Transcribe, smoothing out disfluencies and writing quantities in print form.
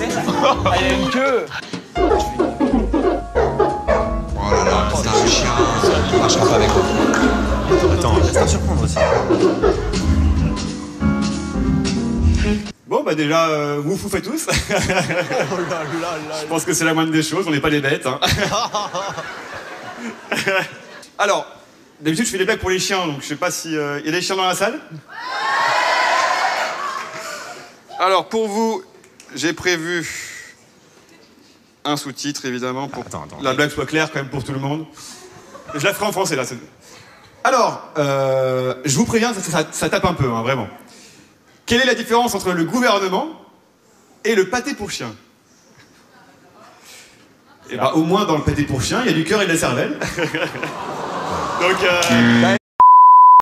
Ah, il y a une queue. Oh là là, c'est un chien. Il marchera pas avec moi. Attends, laisse-toi surprendre aussi. Bon, bah déjà, vous faites tous. Oh là là là. Je pense que c'est la moindre des choses, on n'est pas des bêtes. Hein. Alors, d'habitude je fais des blagues pour les chiens, donc je sais pas si... y a des chiens dans la salle? Alors, pour vous, j'ai prévu un sous-titre, évidemment, pour Attends, la blague soit claire quand même pour tout le monde. Je la ferai en français, là. Alors, je vous préviens, ça tape un peu, hein, vraiment. Quelle est la différence entre le gouvernement et le pâté pour chien? Et bah, au moins, dans le pâté pour chien, il y a du cœur et de la cervelle. Donc,